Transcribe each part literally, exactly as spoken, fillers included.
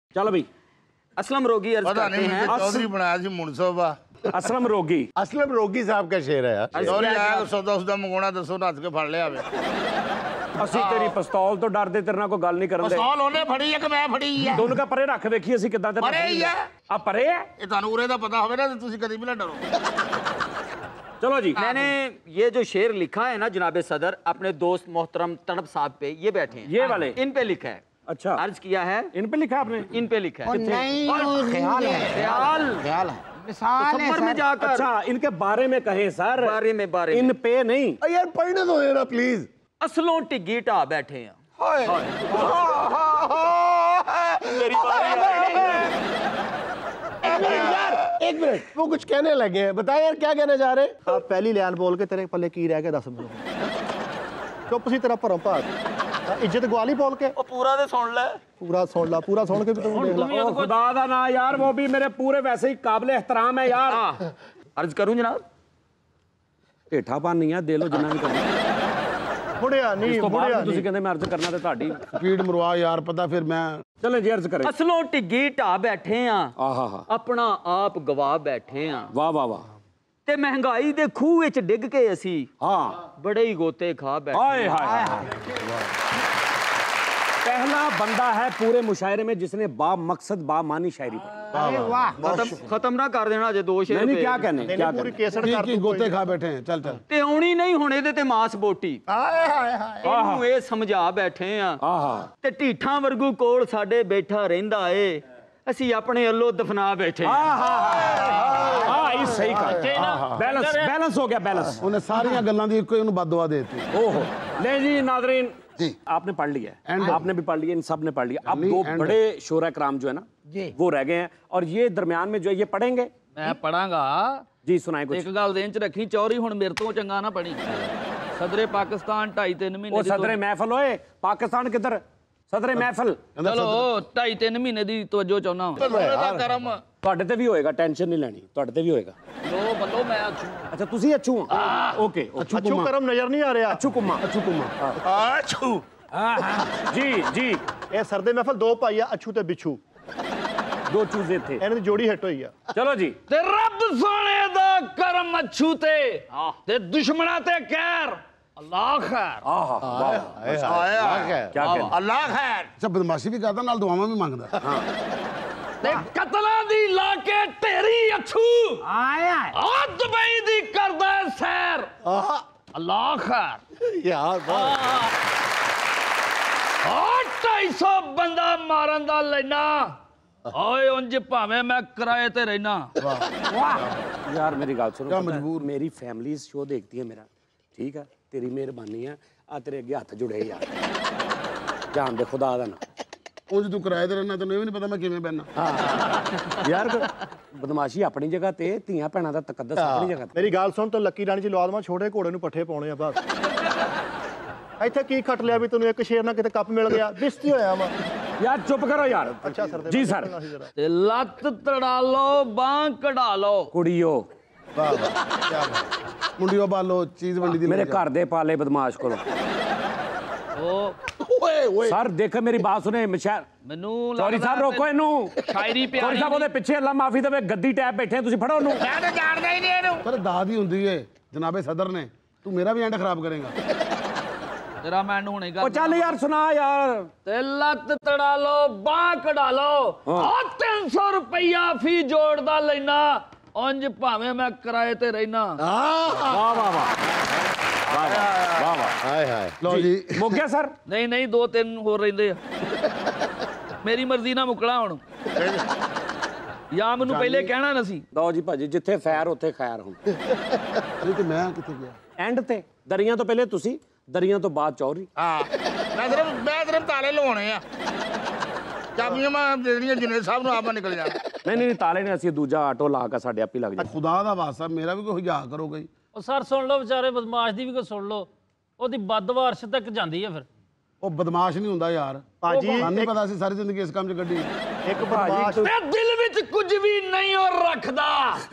चलो भाई असलम रोगी अर्ज करते हैं। चौधरी बनाया सी मुनसबा असलम रोगी असलम रोगी साहब का शेर है यार। चौधरी आया सौदा उसदा मंगाना दसो नस के फड़ लिया वे ਅਸੀਂ ਤੇਰੀ ਪਿਸਤੌਲ ਤੋਂ ਡਰਦੇ ਤੇਰੇ ਨਾਲ ਕੋਈ ਗੱਲ ਨਹੀਂ ਕਰਨ ਦੇ। ਪਿਸਤੌਲ ਉਹਨੇ ਫੜੀ ਹੈ ਕਿ ਮੈਂ ਫੜੀ ਹੈ? ਦੋਨੋਂ ਕਾ ਪਰੇ ਰੱਖ ਵੇਖੀ ਅਸੀਂ ਕਿੱਦਾਂ ਤੇ ਪਰੇ ਹੀ ਹੈ। ਆ ਪਰੇ ਹੈ ਇਹ ਤੁਹਾਨੂੰ ਉਰੇ ਦਾ ਪਤਾ ਹੋਵੇ ਨਾ ਤੇ ਤੁਸੀਂ ਕਦੀ ਵੀ ਨਾ ਡਰੋ। चलो जी मैंने ये जो शेर लिखा है ना जनाब सदर अपने दोस्त मोहतरम तड़प साहब पे ये बैठे हैं ये वाले इन पे लिखा है। अच्छा अर्ज किया है इन पे लिखा आपने इन पे लिखा है ख्याल है ख्याल ख्याल है तो सफर में जाकर अच्छा इनके बारे में कहें सर बारे में बारे इन में पे नहीं यार पढ़ने दो ना प्लीज। असलों टिग्गी ढा बैठे हैं। मेरी यार एक मिनट वो कुछ कहने लगे हैं बताए यार क्या कहना चाह रहे हैं? आप पहली लाइन बोल के तेरे पल्ले की रह के दस मिनट चुप सी तेरा भरम भाग इज्जत गवाली बोल के वो पूरा तो सुन ले पूरा सुन ला पूरा सुन के भी तुम देख ला। ओ खुदा दा ना यार वो भी मेरे पूरे वैसे ही काबिल एहतराम है यार। हाँ अर्ज करूं जनाब ਢੇਠਾਪਨ नहीं है दे लो जिन्ना भी करना मुड़िया इस नहीं तो बाद मुड़िया ਤੁਸੀਂ नहीं ਕਹਿੰਦੇ ਮੈਂ ਅਰਜ਼ ਕਰਨਾ ਤੇ ਤੁਹਾਡੀ स्पीड मरवा यार पता फिर मैं ਚਲੋ ਜੀ ਅਰਜ਼ ਕਰੇ। असलों टिग्गी ढा बैठे हैं ਆਹਾ ਹਾ अपना आप गवा बैठे हैं ਵਾਹ ਵਾਹ ਵਾਹ ਤੇ ਮਹਿੰਗਾਈ ਦੇ ਖੂਹ ਵਿੱਚ ਡਿੱਗ ਕੇ ਅਸੀਂ हाँ बड़े ही गोते खा बैठे। हाय हाय पहला बंदा है पूरे मुशायरे में जिसने बा मकसद बा मानी शायरी पढ़ी। खत्म खत्म ना कर देना जे दो शेर नहीं नहीं पे। क्या कहने क्या पूरी कहने केसर की, कर की दो गोते खा बैठे हैं चल चल ਤੇ ਆਉਣੀ ਨਹੀਂ ਹੁਣ ਇਹਦੇ ਤੇ ਮਾਸ ਬੋਟੀ ਇਹਨੂੰ ਇਹ ਸਮਝਾ ਬੈਠੇ ਆ ਆਹਾ ਤੇ ਢੀਠਾਂ ਵਰਗੂ ਕੋਲ ਸਾਡੇ ਬੈਠਾ ਰਹਿੰਦਾ ਏ ਅਸੀਂ ਆਪਣੇ ਅੱਲੋ ਦਫਨਾ ਬੈਠੇ ਆ। हाँ ये सही कहा बैलेंस बैलेंस हो गया बैलेंस। उन्हें सारियां गल्लां दी इको इन्हू बददुआ देती। ओहो ले जी नादरीन जी आपने पढ़ लिया है End. आपने भी पढ़ लिया इन सब ने पढ़ लिया। अब नहीं, दो end. बड़े शोरा कराम जो है ना वो रह गए हैं और ये दरमियान में जो है ये पढ़ेंगे। मैं पढ़ांगा जी सुनाए कुछ। एक गल देन च रखी चौरी हुण मेरे तो चंगा ना पढ़ी सदरे पाकिस्तान ढाई तीन वो महीने सदरे महफल होए पाकिस्तान किधर सदरे महफल चलो ढाई तीन महीने दी तवज्जो चाहना ਦਾ ਕਰਮ ਤੁਹਾਡੇ ਤੇ ਵੀ ਹੋਏਗਾ टेंशन नहीं ਲੈਣੀ ਤੁਹਾਡੇ ਤੇ ਵੀ ਹੋਏਗਾ। लो बल्लो मैं अच्छू अच्छा ਤੁਸੀਂ ਅੱਛੂ ਹੋ ओके अच्छू करम नजर नहीं आ रहा ਅੱਛੂ ਕੁਮਾ ਅੱਛੂ ਕੁਮਾ ਆਛੂ जी जी ਇਹ ਸਰਦੇ ਮਹਿਫਲ ਦੋ ਭਾਈ ਆ ਅੱਛੂ ਤੇ ਬਿੱਛੂ दो चूजे थे ਇਹਨਾਂ ਦੀ ਜੋੜੀ ਹਿੱਟ ਹੋਈ ਆ। चलो जी ते रब सोने दा करम अच्छू ते ते दुश्मना ते कहर अल्लाह खैर आहा ਆਇਆ क्या कहना ਅੱਲਾਹ ਖੈਰ अच्छा बदमाशी भी करता नाल दुआवां भी मांगदा। ते कतला दी लाके तेरी अच्छू आया आ दुबई दी करदा है सैर अल्लाह खैर यार वाह आ ढाई सौ बंदा मारन दा लेना ओए उंज भावें मैं किराए ते रहना यार मेरी गल सुनो क्या पता है, मजबूर मेरी फैमिली शो देखती है मेरा ठीक है तेरी मेहरबानी है आ तेरे अगे हथ जुड़े यार जान दे खुदा दा ना उंज तू किराए ते रहना तैनूं ये भी नहीं पता मैं किवें बहना। यार बदमाशी अपनी जगह ते ਧੀਆਂ ਭੈਣਾਂ ਦਾ ਤਕੱਦਸ ਆਪਣੀ ਜਗ੍ਹਾ ਤੇ। ਮੇਰੀ ਗੱਲ ਸੁਣ ਤੂੰ ਲੱਕੀ ਰਾਣੀ ਚ ਲਵਾਦਮਾ ਛੋਟੇ ਘੋੜੇ ਨੂੰ ਪੱਠੇ ਪਾਉਣੇ ਆ ਬਸ। ਇੱਥੇ ਕੀ ਖੱਟ ਲਿਆ ਵੀ ਤੈਨੂੰ ਇੱਕ ਸ਼ੇਰ ਨਾਲ ਕਿਤੇ ਕੱਪ ਮਿਲ ਗਿਆ ਬਿਸਤੀ ਹੋਇਆ ਵਾ। यार चुप करो यार ਅੱਛਾ ਸਰ जी सर ते लत तड़ा लो बांह कढ़ा लो कुड़ियो वाह वाह क्या बात मुंडियो बालो चीज मंडी दी मेरे घर दे पाले बदमाश को ओ ओए ओए सर देख मेरी बात सुने मिशैल मैनू सॉरी साहब रोको इनू शायरी सॉरी प्यारी साहब ਉਹਦੇ ਪਿੱਛੇ ਅੱਲਾ ਮਾਫੀ ਦੇਵੇ ਗੱਦੀ ਟੈਪ ਬੈਠੇ ਤੁਸੀਂ ਫੜੋ ਉਹਨੂੰ। ਮੈਂ ਤਾਂ ਜਾਣਦਾ ਹੀ ਨਹੀਂ ਇਹਨੂੰ पर दाद ही हुंदी है जनाबे सदर ने तू मेरा भी एंड खराब करेगा। तेरा मैं हुणे ओ कर चल यार सुना यार ते लत तड़ा लो बांह कढ़ा लो आ तीन सौ रुपया फी जोड़दा लेना उंज भावें मैं किराए ते रहना वाह वाह वाह वाह वाह हाय हाय लो जी मुक गया सर नहीं नहीं दो तीन होर रहिंदे आ मेरी मर्जी ना मुकला हुण या मैनू पहले कहना ना सी ਲਓ ਜੀ ਭਾਜੀ ਜਿੱਥੇ ਫੈਰ ਉੱਥੇ ਖੈਰ ਹੁਣ अरे तो मैं किथे गया ਐਂਡ ਤੇ ਦਰੀਆਂ ਤੋਂ ਪਹਿਲੇ ਤੁਸੀਂ ਦਰੀਆਂ ਤੋਂ ਬਾਅਦ ਚੌਰੀ। ਹਾਂ ਮੈਂ ਸਿਰਫ ਮੈਂ ਸਿਰਫ ਤਾਲੇ ਲਵਾਉਣੇ ਆ ਚਾਬੀਆਂ ਮੈਂ ਦੇ ਦੇਣੀਆਂ ਜੁਨੇਦ ਸਾਹਿਬ ਨੂੰ ਆਪਾਂ ਨਿਕਲ ਜਾਣਾ। ਨਹੀਂ ਨਹੀਂ ਤਾਲੇ ਨੇ ਅਸੀਂ ਦੂਜਾ ਆਟੋ ਲਾ ਕੇ ਸਾਡੇ ਆਪੇ ਲੱਗ ਜਾ। खुदा दा वास्ता मेरा भी कोई हिजा करो कोई। ਉਹ ਸਰ ਸੁਣ ਲਓ ਵਿਚਾਰੇ ਬਦਮਾਸ਼ ਦੀ ਵੀ ਕੋਈ ਸੁਣ ਲਓ ਉਹਦੀ ਬਦਵਾਰਸ਼ ਤੱਕ ਜਾਂਦੀ ਹੈ ਫਿਰ। ਉਹ ਬਦਮਾਸ਼ ਨਹੀਂ ਹੁੰਦਾ ਯਾਰ ਭਾਜੀ ਸਾਨੂੰ ਨਹੀਂ ਪਤਾ ਸੀ ਸਾਰੀ ਜ਼ਿੰਦਗੀ ਇਸ ਕੰਮ 'ਚ ਕੱਢੀ। ਇੱਕ ਬਦਮਾਸ਼ ते दिल विच कुछ भी नहीं और रखदा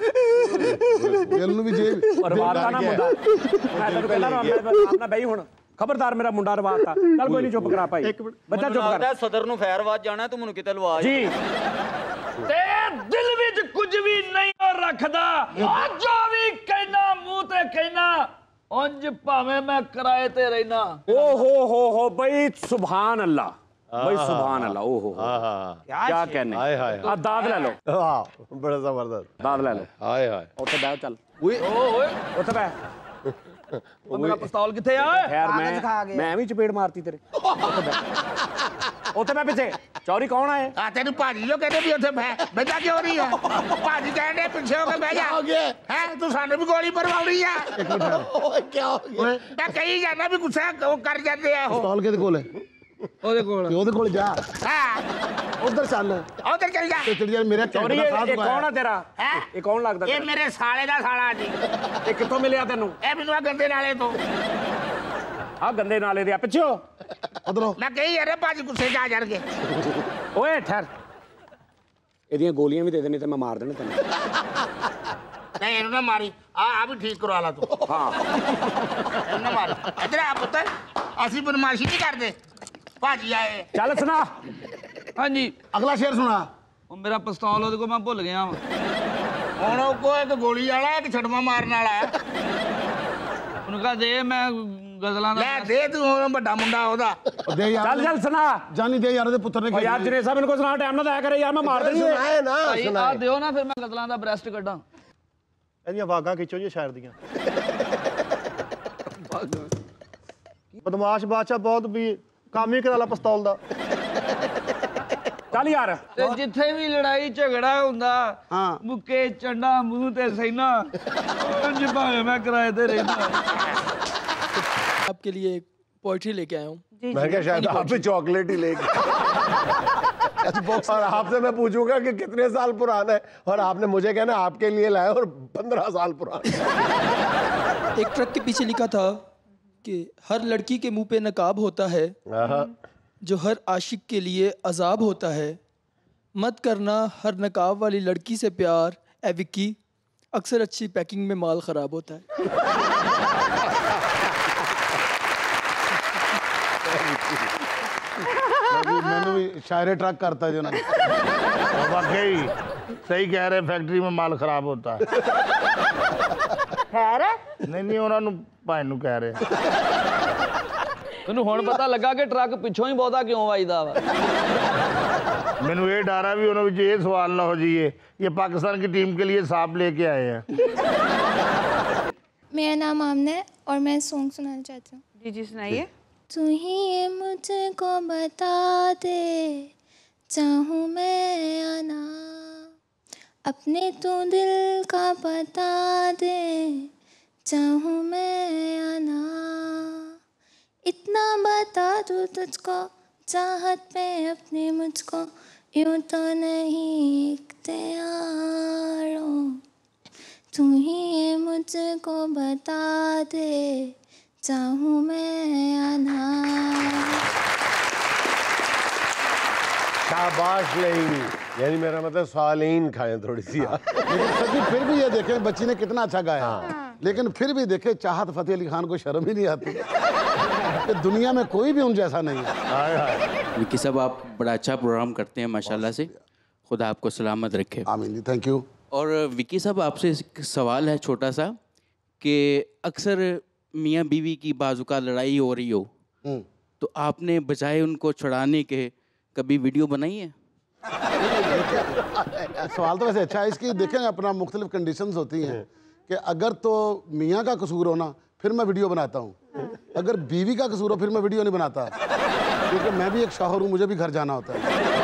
ਦਿਲ ਨੂੰ ਵੀ ਜੇ ਪਰਵਾਰ ਦਾ ਨਾ ਮੁੰਡਾ ਮੈਂ ਤੈਨੂੰ ਕਹਿੰਦਾ ਨਾ ਮੈਂ ਆਪਣਾ ਬਈ ਹੁਣ ਖਬਰਦਾਰ ਮੇਰਾ ਮੁੰਡਾ ਰਵਾਤਾ ਚੱਲ ਕੋਈ ਨਹੀਂ ਚੁੱਪ ਕਰਾ ਭਾਈ ਬੱਚਾ ਚੁੱਪ ਕਰ ਸਦਰ ਨੂੰ ਫੈਰਵਾਦ ਜਾਣਾ ਤੂੰ ਮੈਨੂੰ ਕਿਤੇ ਲਵਾ ਜੀ ਤੇ ਦਿਲ ਵਿੱਚ ਕੁਝ ਵੀ ਨਹੀਂ ਰੱਖਦਾ ਆ ਜੋ ਵੀ ਕਹਿਣਾ ਮੂੰਹ ਤੇ ਕਹਿਣਾ ਉਂਝ ਭਾਵੇਂ ਮੈਂ ਕਿਰਾਏ ਤੇ ਰਹਿਣਾ ਓ ਹੋ ਹੋ ਹੋ ਬਈ ਸੁਭਾਨ ਅੱਲਾ ਬਈ ਸੁਭਾਨ ਅੱਲਾ ਓ ਹੋ क्या कहने हाय हाय ਆ ਦਾਦ ਲੈ ਲਓ वाह बड़ा जबरदस्त ਦਾਦ ਲੈ ਲਓ हाय हाय ਉੱਥੇ ਬਹਿ ਚੱਲ ਓਏ ਓਏ ਉੱਥੇ ਬਹਿ ਉਹ ਮੇਰਾ ਪਿਸਤੌਲ ਕਿੱਥੇ ਆ ਖੈਰ ਮੈਂ ਮੈਂ ਐਵੇਂ ਚਪੇੜ ਮਾਰਤੀ ਤੇਰੇ ਉੱਥੇ ਬਹਿ ਉੱਥੇ ਬਹਿ ਪਿੱਛੇ ਚੌਰੀ ਕੌਣ ਆਏ ਆ ਤੈਨੂੰ ਭਾਜੀ ਜੋ ਕਹਿੰਦੇ ਵੀ ਉੱਥੇ ਬਹਿ ਬੈਠਾ ਕਿਉਂ ਨਹੀਂ ਹੈ ਭਾਜੀ ਕਹਿੰਦੇ ਪਿੱਛੇ ਹੋ ਕੇ ਬਹਿ ਜਾ हो गया ਹੈ ਤੂੰ ਸਾਨੂੰ ਵੀ ਗੋਲੀ ਮਰਵਾਉਣੀ ਆ ओए क्या हो गया ਮੈਂ ਕਹੀ ਜਾਂਦਾ ਵੀ ਗੁੱਸਾ ਉਹ ਕਰ ਜਾਂਦੇ ਆ ਉਹ पिस्तौल किहदे कोल है ਉਹਦੇ ਕੋਲ ओदे कोल जा ਹਾਂ उधर चल ਉਧਰ ਚੱਲ ਜਾ ते चल यार मेरा ਚੌਰੀ कैमरा ਇਹ साथ ਇਹ कौन ਆ ਤੇਰਾ ਹੈ ਇਹ ਕੌਣ ਲੱਗਦਾ ਇਹ ਤੇਰਾ? ਮੇਰੇ ਸਾਲੇ ਦਾ ਸਾਲਾ ਜੀ ਇਹ ਕਿੱਥੋਂ ਮਿਲਿਆ ਤੈਨੂੰ ਇਹ ਮੈਨੂੰ ਆ ਗੰਦੇ ਨਾਲੇ ਤੋਂ ਆ ਗੰਦੇ ਨਾਲੇ ਦੇ ਆ ਪਿੱਛੇ ਹੋ उधर ਮੈਂ ਕਹੀ ਯਾਰ ਭਾਜੀ ਗੁੱਸੇ 'ਚ ਆ ਜਾਣਗੇ ਓਏ ਠਹਿਰ ਇਹਦੀਆਂ ਗੋਲੀਆਂ ਵੀ ਦੇ ਦੇਣੀ ਤੇ ਮੈਂ ਮਾਰ ਦੇਣਾ ਤੈਨੂੰ ਨਹੀਂ ਇਹਨੂੰ ਨਾ ਮਾਰੀ ਆ ਆ ਵੀ ਠੀਕ ਕਰਵਾ ਲਾ ਤੂੰ ਹਾਂ ਇਹਨੂੰ ਨਾ ਮਾਰੀ ਇੱਧਰ ਆ ਪੁੱਤ ਅਸੀਂ ਬਦਮਾਸ਼ੀ ਨਹੀਂ ਕਰਦੇ ਭਾਜੀ ਆਏ ਚੱਲ ਸੁਣਾ ਹਾਂਜੀ अगला शेर सुना ਉਹ ਮੇਰਾ ਪਿਸਤੌਲ ਉਹਦੇ ਕੋਲ ਮੈਂ ਭੁੱਲ ਗਿਆ ਵਾਂ ਹੁਣ ਉਹ ਕੋਈ ਇੱਕ ਗੋਲੀ ਵਾਲਾ ਇੱਕ ਛੜਮਾ ਮਾਰਨ ਵਾਲਾ ਹੈ ਉਹਨੂੰ ਕਹਾ ਦੇ ਮੈਂ ਗਜ਼ਲਾਂ ਦਾ ਲੈ ਦੇ ਤੂੰ ਹੁਣ ਵੱਡਾ ਮੁੰਡਾ ਉਹਦਾ दे यार ਚੱਲ ਚੱਲ ਸੁਣਾ जानी दे यार दे पुत्र ने ਓ ਯਾਰ ਜਨੇ ਸਾਹਿਬ ਮੈਨੂੰ ਕੋਈ ਸੁਣਾ ਟਾਈਮ ਨਾ ਦਿਆ ਕਰੇ ਯਾਰ ਮੈਂ ਮਾਰ ਦੇਣੀ ਓਏ सुनाए ना ਭਾਈ ਆ ਦਿਓ ਨਾ ਫਿਰ ਮੈਂ ਗਜ਼ਲਾਂ ਦਾ ਬ੍ਰੈਸਟ ਕੱਢਾਂ ਇਹਦੀਆਂ ਵਾਗਾਂ ਖਿੱਚੋ ਜੀ ਸ਼ਾਇਰ ਦੀਆਂ ਬਦਮਾਸ਼ ਬਾਦਸ਼ਾਹ ਬਹੁਤ ਵੀ ਕੰਮ ਹੀ ਕਰਾ ਲਾ ਪਿਸਤੌਲ ਦਾ ਚੱਲ ਯਾਰ ਤੇ ਜਿੱਥੇ ਵੀ ਲੜਾਈ ਝਗੜਾ ਹੁੰਦਾ हाँ ਮੁੱਕੇ ਚੰਡਾ ਮੂੰਹ ਤੇ ਸੈਨਾ ਉਂਝ ਭਾਵੇਂ ਮੈਂ ਕਿਰਾਏ ਤੇ ਰਹਿੰਦਾ आपके लिए एक पोइट्री लेके आया हूँ मैं क्या शायद आप भी चॉकलेट ही लेके और आपसे मैं पूछूंगा कि कितने साल पुराना है और आपने मुझे कहना आपके लिए लाया और पंद्रह साल पुराना एक ट्रक के पीछे लिखा था कि हर लड़की के मुंह पे नकाब होता है जो हर आशिक के लिए अजाब होता है मत करना हर नकाब वाली लड़की से प्यार ए विक्की अक्सर अच्छी पैकिंग में माल ख़राब होता है मैंने भी शायरे ट्रक करता जो ना वाकई सही कह रहे फैक्ट्री में माल खराब होता है खैर नहीं नहीं ਉਹਨਾਂ ਨੂੰ ਭਾਈ ਨੂੰ ਕਹਿ ਰਹੇ ਮੈਨੂੰ ਹੁਣ ਪਤਾ ਲੱਗਾ ਕਿ ਟਰੱਕ ਪਿੱਛੋਂ ਹੀ ਬਹੁਤਾ ਕਿਉਂ ਵੱਜਦਾ ਵਾ ਮੈਨੂੰ ਇਹ ਡਰ ਆ ਵੀ ਉਹਨਾਂ ਵਿੱਚ ਇਹ ਸਵਾਲ ਨਾ ਹੋ ਜਾਈਏ ये पाकिस्तान की टीम के लिए सांप लेके आए हैं मेरा नाम आमना है और मैं सॉन्ग सुनाना चाहती हूँ। जी जी सुनाइए। तू ही ये मुझको बता दे चाहूँ मैं या ना अपने तू दिल का बता दे चाहूँ मैं या ना इतना बता दूँ तुझको चाहत पे अपने मुझको यूँ तो नहीं इख्तियारों तू ही ये मुझको बता दे चाहूँ मैं या ना। शाबाश लेन यानी मेरा मतलब सालीन खाएं थोड़ी सी लेकिन सच्ची फिर भी ये देखें बच्ची ने कितना अच्छा गाया लेकिन फिर भी देखे चाहत फतेह अली खान को शर्म ही नहीं आती कि दुनिया में कोई भी उन जैसा नहीं है। विक्की साहब आप बड़ा अच्छा प्रोग्राम करते हैं माशाल्लाह से खुदा आपको सलामत रखे। आमीन जी थैंक यू। और विक्की साहब आपसे एक सवाल है छोटा सा कि अक्सर मियाँ बीवी की बाजुका लड़ाई हो रही हो तो आपने बजाय उनको छुड़ाने के कभी वीडियो बनाई है? सवाल तो वैसे अच्छा है इसकी देखें अपना मुख्तलिफ कंडीशंस होती हैं कि अगर तो मियाँ का कसूर होना फिर मैं वीडियो बनाता हूँ अगर बीवी का कसूर हो फिर मैं वीडियो नहीं बनाता क्योंकि मैं भी एक शौहर हूँ मुझे भी घर जाना होता है।